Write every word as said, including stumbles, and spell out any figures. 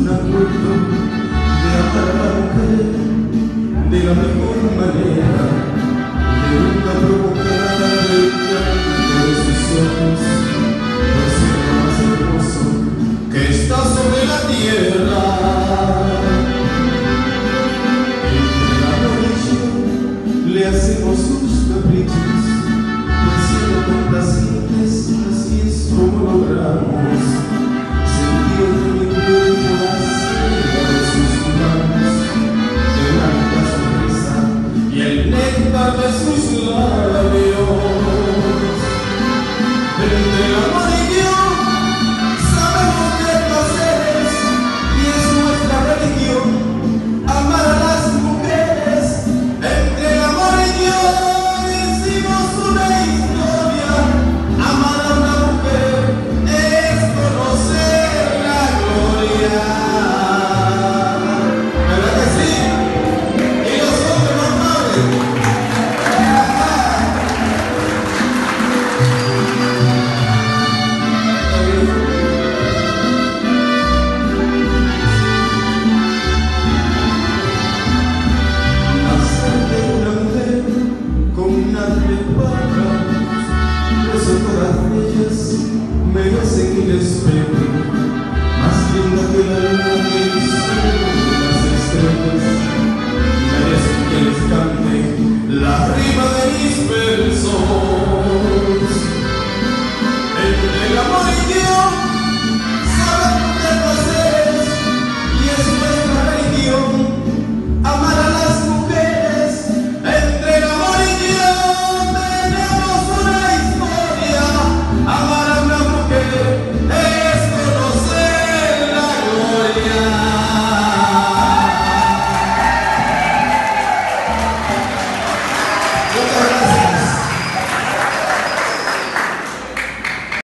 acuerdo de amar a la mujer de la mejor manera, de nunca provocar el llanto de sus ojos, por ser lo más hermoso que está sobre la tierra. Entre la amor y yo le hacemos sus caprichos, haciendo complacientes, así es como logramos sentir de mi cuerpo la seda de sus manos, de blanca sonrisa y el néctar de sus labios. Entre el amor y yo sabemos de placeres y es nuestra religión amar a las mujeres. Entre el amor y yo hicimos una historia, amar a una mujer es conocer la gloria. ¿Verdad que sí? Y los hombres normales. Merecen el espejo, más linda que la luna que hizo las estrellas, merecen que les cante la rima de mis